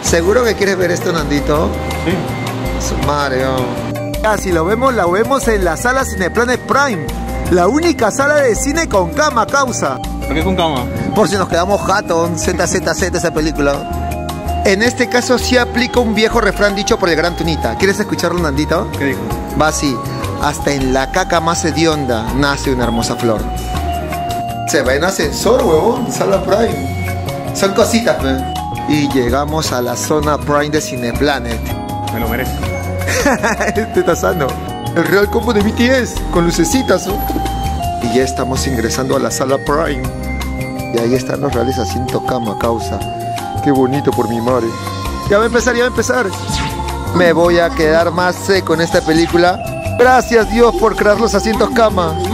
¿Seguro que quieres ver esto, Nandito? Sí. Mario. Si lo vemos, la vemos en la sala Cineplanet Prime. La única sala de cine con cama, causa. ¿Por qué con cama? Por si nos quedamos jato, ZZZ esa película. En este caso sí aplica un viejo refrán dicho por el gran Tunita. ¿Quieres escucharlo, Nandito? ¿Qué dijo? Va así. Hasta en la caca más hedionda nace una hermosa flor. Se va en ascensor, huevón, sala Prime. Son cositas, pe. Y llegamos a la zona Prime de Cineplanet. Me lo merezco. Este está sano. El real combo de BTS, con lucecitas, ¿no? Y ya estamos ingresando a la sala Prime. Y ahí están los reales asientos cama, causa. Qué bonito por mi madre. Ya va a empezar, ya va a empezar. Me voy a quedar más seco en esta película. Gracias Dios por crear los asientos cama.